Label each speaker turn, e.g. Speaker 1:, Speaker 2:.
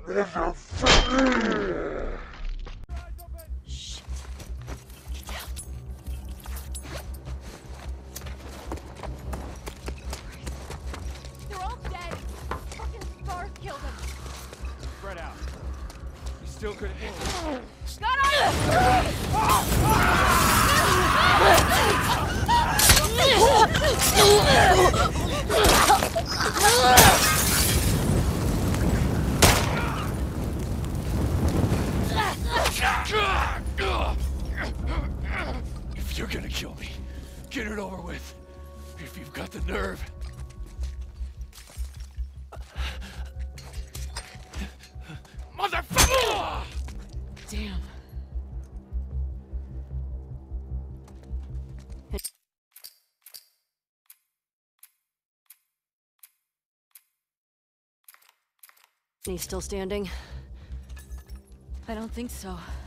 Speaker 1: Shit. Get down.
Speaker 2: They're all dead. Fucking Barth killed them.
Speaker 3: Spread out. You still couldn't move.
Speaker 2: Got on!
Speaker 3: If you're gonna kill me, get it over with. If you've got the nerve. Motherfucker!
Speaker 1: Damn. He's still standing?
Speaker 2: I don't think so.